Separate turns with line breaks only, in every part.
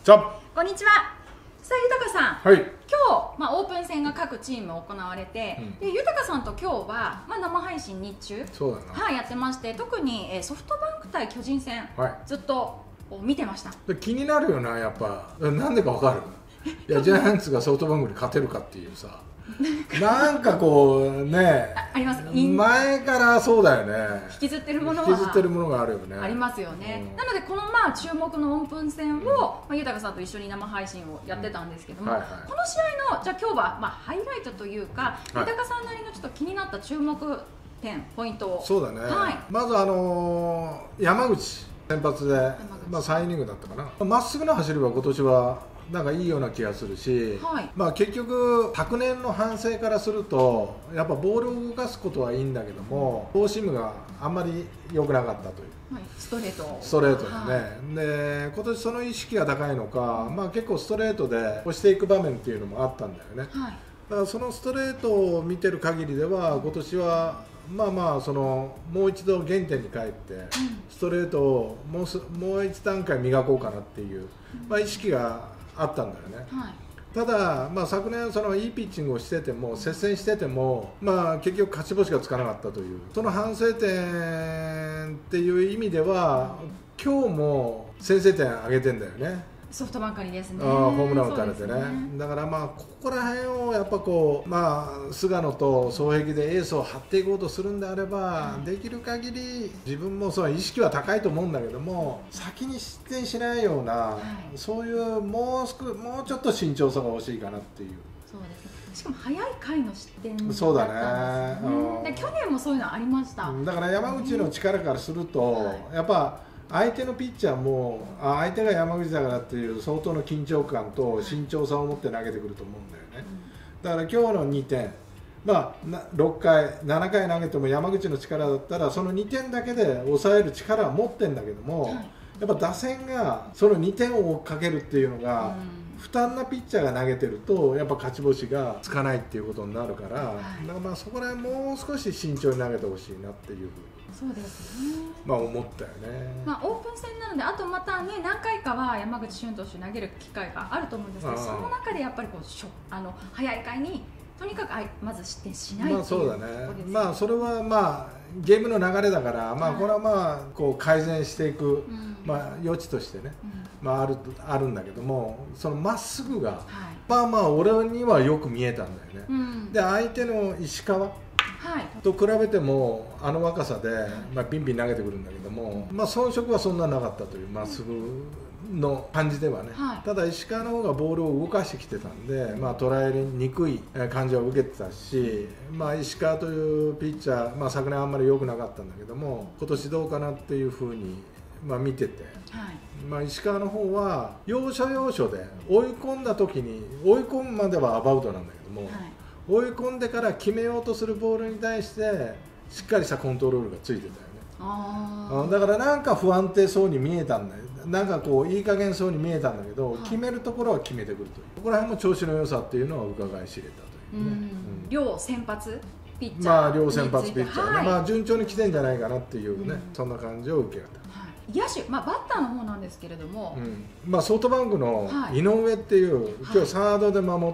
じゃあ
こんにちは。さあ、豊さん、
はい、
今日、オープン戦が各チーム行われて、で豊さんと今日は、生配信日中
そうだな、
はい、やってまして、特に、ソフトバンク対巨人戦、
はい、
ずっと見てました。
で気になるよな、やっぱなんでかわかる。いやジャイアンツがソフトバンクに勝てるかっていうさなんかこうね
あります。
前からそうだよね、
引きずってるものは
引きずってるものがあるよね。
ありますよね、なのでこの注目のオープン戦を、豊さんと一緒に生配信をやってたんですけども、この試合のじゃあ今日は、ハイライトというか、豊さんなりのちょっと気になった注目点ポイントを。
そうだね、まず山口先発で、3イニングだったかな。まっすぐの走りは今年はなんかいいような気がするし、結局昨年の反省からするとやっぱボールを動かすことはいいんだけども、フォーシームがあんまり良くなかったという、
ストレート
でね、で今年その意識が高いのか、結構ストレートで押していく場面っていうのもあったんだよね、だからそのストレートを見てる限りでは今年はもう一度原点に帰って、ストレートをもう一段階磨こうかなっていう、意識があったんだよね、ただ、昨年いいピッチングをしてても接戦してても、結局勝ち星がつかなかったという、その反省点っていう意味では今日も先制点挙げてんだよね、
ソフトバンクにですね、
ホームラン打たれてね、だからここら辺をやっぱ菅野と双璧でエースを張っていこうとするんであれば、できる限り自分も意識は高いと思うんだけども、先に失点しないような、そういうもうちょっと慎重さが欲しいかなっていう。
そうですね、しかも早い回の失点だったんです
そうだ
ね。で去年もそういうのありました。
だから山口の力からすると、やっぱ相手のピッチャーも相手が山口だからっていう相当の緊張感と慎重さを持って投げてくると思うんだよね、だから今日の2点、6回、7回投げても山口の力だったらその2点だけで抑える力は持ってるんだけども、やっぱ打線がその2点を追っかけるっていうのが、負担なピッチャーが投げてるとやっぱ勝ち星がつかないっていうことになるから、だからそこら辺もう少し慎重に投げてほしいなっていうふうに
そうですね、
思ったよね。
オープン戦なので、あとまたね、何回かは山口俊投手投げる機会があると思うんですけど、その中でやっぱり早い回にとにかくまず失点しないっていう
そうだね、それはゲームの流れだから、これはこう改善していく、余地としてね、あるんだけども、そのまっすぐが、俺にはよく見えたんだよね、で相手の石川と比べてもあの若さで、ビンビン投げてくるんだけども、遜色はそんななかったという、まっすぐの感じではね、ただ石川の方がボールを動かしてきてたんで、捉えにくい感じは受けてたし、石川というピッチャー、昨年あんまり良くなかったんだけども、今年どうかなっていうふうに、見てて、石川の方は要所要所で追い込んだ時に、追い込むまではアバウトなんだけども、追い込んでから決めようとするボールに対してしっかりしたコントロールがついてたよね。だからなんか不安定そうに見えたんだよ、なんかいい加減そうに見えたんだけど、決めるところは決めてくるという、ここら辺も調子の良さっていうのは伺い知れたというね、
両先発ピッチャー、
両先発ピッチャーね、順調に来てんじゃないかなっていうね、そんな感じを受けた。
野手、バッターの方なんですけれども、
ソフトバンクの井上っていう、今日サードで守った、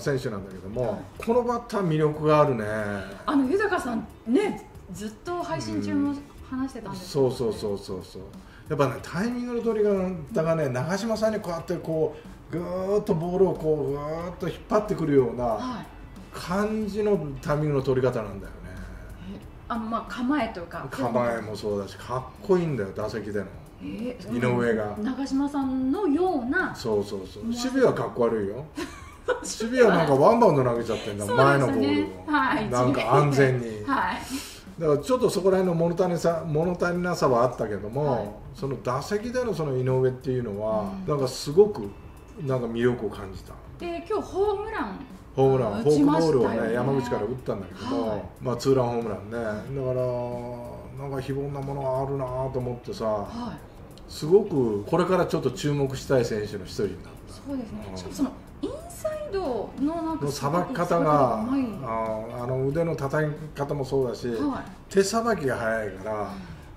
選手なんだけども、このバッター魅力があるね。
豊さんね、ずっと配信中も話してたんですけど、
そうやっぱね、タイミングの取り方がね、長嶋さんにこうやってぐーっとボールをぐーっと引っ張ってくるような感じのタイミングの取り方なんだよね。
構えというか、
構えもそうだし、かっこいいんだよ、打席での井上が。
長嶋さんのような、
守備はかっこ悪いよ守備はなんかワンバウンド投げちゃってんだ、前のボールを、なんか安全に、だからちょっとそこら辺の物足りなさはあったけども、その打席でのその井上っていうのは、なんかすごくなんか魅力を感じた。
で今日ホームラン、
フォークボールをね、山口から打ったんだけど、ツーランホームランね、だからなんか非凡なものがあるなと思ってさ、すごくこれからちょっと注目したい選手の一人になった。
そうですね、しかもそのインサイドの
さばき方が、腕の叩き方もそうだし、手さばきが速いから、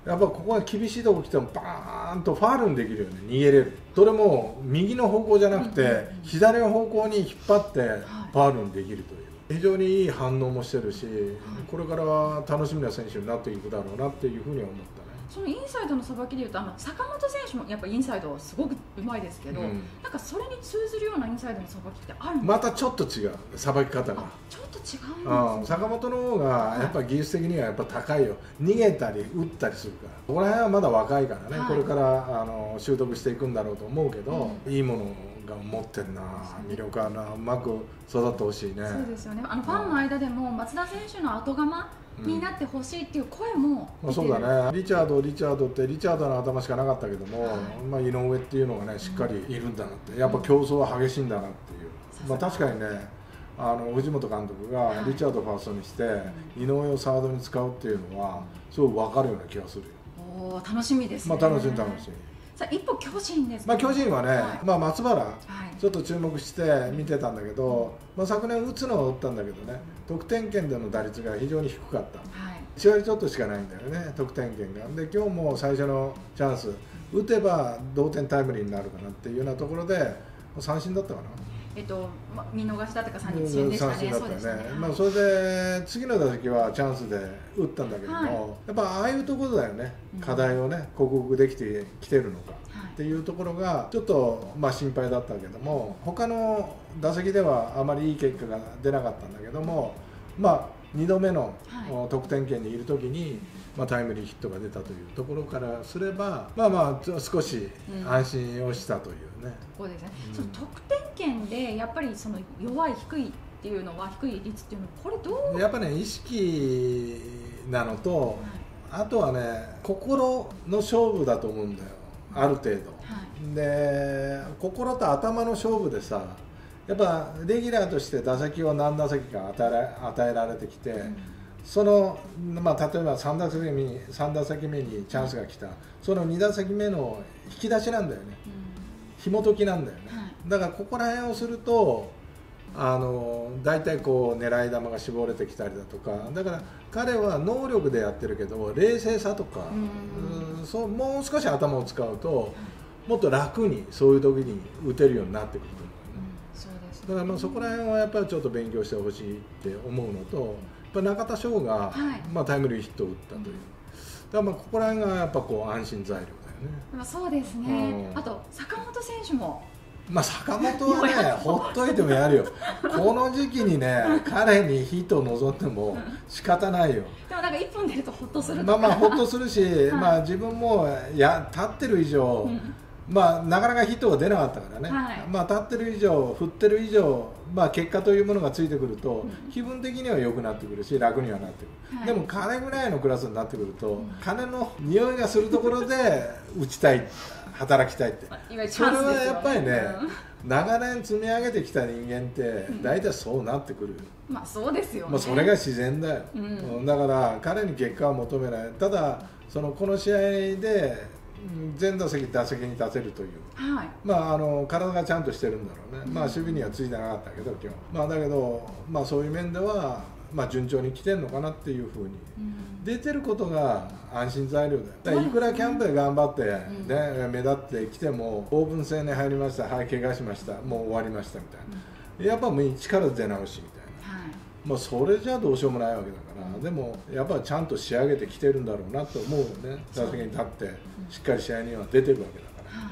やっぱここが厳しいとこ来てもバーンとファールにできるよね、逃げれる。それも右の方向じゃなくて左の方向に引っ張ってファールにできるという、非常にいい反応もしてるし、これからは楽しみな選手になっていくだろうなっていうふうには思ったね。
そのインサイドのさばきでいうと坂本選手もやっぱインサイドすごくうまいですけど、なんかそれに通ずるようなインサイドのさばきってあるんですか？
またちょっと違う、さばき方が
ちょっと違うんですね。
坂本の方がやっぱ技術的にはやっぱ高いよ。逃げたり打ったりするから、ここら辺はまだ若いからね、これから習得していくんだろうと思うけど、いいものが持ってるな、魅力あるな、うまく育ってほしいね。
そうですよね。ファンの間でも松田選手の後釜になってほしいっていう声も出てる。
そうだね、リチャードってリチャードの頭しかなかったけども、井上っていうのがねしっかりいるんだなって、やっぱ競争は激しいんだなっていう、確かにね藤本監督がリチャードファーストにして、井上をサードに使うっていうのはすごい分かるような気がするよ。
楽しみですね。
楽しみ。
さあ一方巨人ですけど、
巨人はね、松原、ちょっと注目して見てたんだけど、昨年打つのは打ったんだけどね、得点圏での打率が非常に低かった、1割ちょっとしかないんだよね、得点圏が。で今日も最初のチャンス打てば同点タイムリーになるかなっていうようなところで三振だったかな。
見逃しだったか三振でしたね。
三振だったよね。それで次の打席はチャンスで打ったんだけども、やっぱああいうところだよね、課題をね克服できてきてるのかっていうところがちょっと心配だったけども、他の打席ではあまりいい結果が出なかったんだけども、2度目の得点圏にいるときにタイムリーヒットが出たというところからすれば、少し安心をしたというね。
そうですね。その得点圏でやっぱりその弱い低いっていうのは、低い率っていうのはこれどう？
やっぱね意識なのと、あとはね心の勝負だと思うんだよ、ある程度。で心と頭の勝負でさ、やっぱレギュラーとして打席を何打席か与えられてきて、その例えば3打席目にチャンスが来た、その2打席目の引き出しなんだよね、紐解きなんだよね、だからここら辺をすると大体こう狙い球が絞れてきたりだとか、だから彼は能力でやってるけど冷静さとか、もう少し頭を使うともっと楽にそういう時に打てるようになってくると思う、だからそこら辺はやっぱりちょっと勉強してほしいって思うのと、やっぱ中田翔がタイムリーヒットを打ったという、だからここら辺がやっぱこう安心材料だよね。
そうですね。あと坂本選手も
坂本はねほっといてもやるよこの時期にね彼にヒットを望んでも仕方ないよ。
でもなんか1本出るとホッとする
ほっとするし、自分も立ってる以上、なかなかヒットが出なかったからね、立ってる以上振ってる以上、結果というものがついてくると、気分的には良くなってくるし楽にはなってくる、でも金ぐらいのクラスになってくると、金の匂いがするところで打ちたい働きたいって、それはやっぱりね、長年積み上げてきた人間って大体そうなってくる、
そうですよね、
それが自然だよ、だから彼に結果は求めない。ただこの試合で全打席に立てるという、体がちゃんとしてるんだろうね、守備にはついてなかったけど今日、だけど、そういう面では、順調に来てるのかなっていうふうに、出てることが安心材料だよ。いくらキャンプで頑張って、目立ってきても、オープン戦に入りました、怪我しました、もう終わりましたみたいな、やっぱもう一から出直しみたいな、それじゃどうしようもないわけだから、でもやっぱりちゃんと仕上げてきてるんだろうなと思うよね、打席に立ってしっかり試合には出てるわけだから、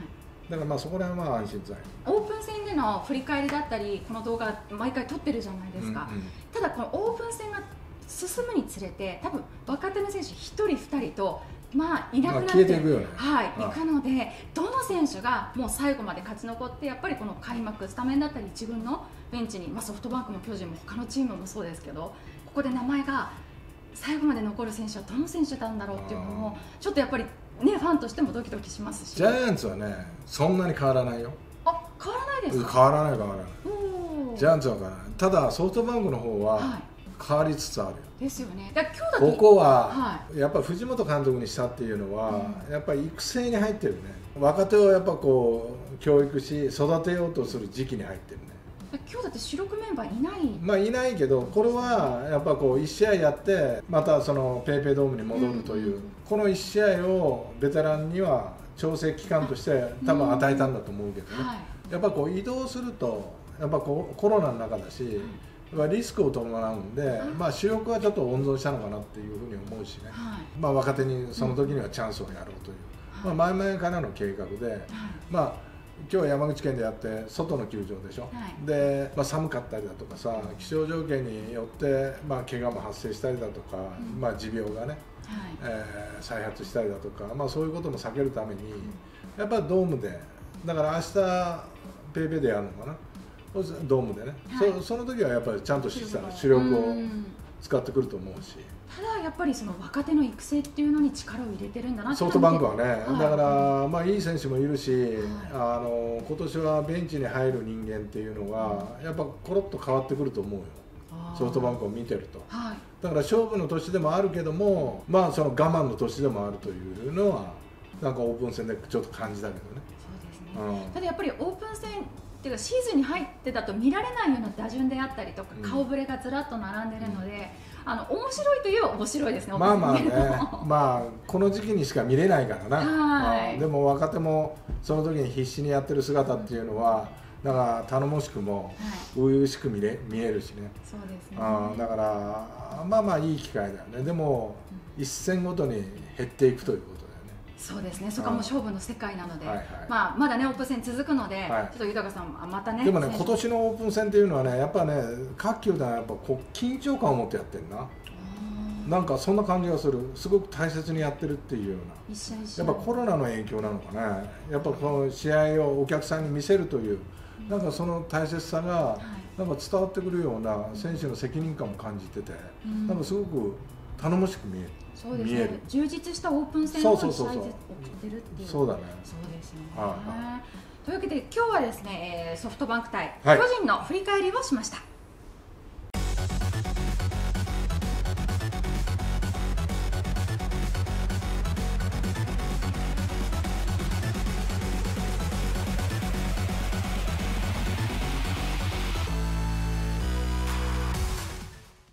だからそこら辺は安心材料。
オープン戦での振り返りだったり、この動画毎回撮ってるじゃないですか、ただこのオープン戦が進むにつれて、多分若手の選手1人2人といなくなって
消えていくよね、
いくので、どの選手がもう最後まで勝ち残って、やっぱりこの開幕スタメンだったり自分のベンチに、ソフトバンクも巨人も他のチームもそうですけど、ここで名前が最後まで残る選手はどの選手なんだろうっていうのもちょっとやっぱりね、ファンとしてもドキドキしますし。
ジャイアンツはねそんなに変わらないよ。
変わらないですか？
変わらないジャイアンツは変わらない。ただソフトバンクの方は変わりつつあるよ。
ですよね。だから今日だけ
ここは、やっぱ藤本監督にしたっていうのは、やっぱり育成に入ってるね。若手をやっぱこう教育し育てようとする時期に入ってるね。
今日だって主力メンバーいない、
まあいないけど、これはやっぱこう1試合やってまたそのペイペイドームに戻るという、この1試合をベテランには調整期間として多分与えたんだと思うけどね、やっぱこう移動するとやっぱこうコロナの中だし、リスクを伴うんで、まあ主力はちょっと温存したのかなっていうふうに思うしね、まあ若手にその時にはチャンスをやろうという、まあ前々からの計画で、まあ今日山口県でやって外の球場でしょ、で、まあ、寒かったりだとかさ、気象条件によって、まあ、怪我も発生したりだとか、まあ、持病がね、再発したりだとか、まあ、そういうことも避けるためにやっぱりドームで、だから明日ペイペイでやるのかな、ドームでね、その時はやっぱりちゃんとした主力を使ってくると思うし。
ただやっぱりその若手の育成っていうのに力を入れてるんだなって、
ソフトバンクはね、だからまあいい選手もいるし、今年はベンチに入る人間っていうのがやっぱコロッと変わってくると思うよ、ソフトバンクを見てると、だから勝負の年でもあるけども、まあその我慢の年でもあるというのはなんかオープン戦でちょっと感じたけどね。
そうですね、ただやっぱりオープン戦っていうかシーズンに入ってだと見られないような打順であったりとか、顔ぶれがずらっと並んでるので、面白いといえば面白いですね。
まあまあね、まあこの時期にしか見れないからな。でも若手もその時に必死にやってる姿っていうのは、だから頼もしくも初々しく見えるしね。
そうですね。
だからまあまあいい機会だよね。でも一戦ごとに減っていくということ。
そうですね、そこはもう勝負の世界なので、まあまだねオープン戦続くので、ちょっと豊さんまたね。
でもね、今年のオープン戦っていうのはね、やっぱね、各球団やっぱこう緊張感を持ってやってるな。なんかそんな感じがする。すごく大切にやってるっていうような。やっぱコロナの影響なのかね。やっぱこの試合をお客さんに見せるという、なんかその大切さがなんか伝わってくるような選手の責任感も感じてて、なんかすごく頼もしく見える。
そうですね、充実したオープン戦を1試合ずつ送ってるっていう。
そうだね。
そうですね。というわけで今日はですね、ソフトバンク対巨人の振り返りをしました。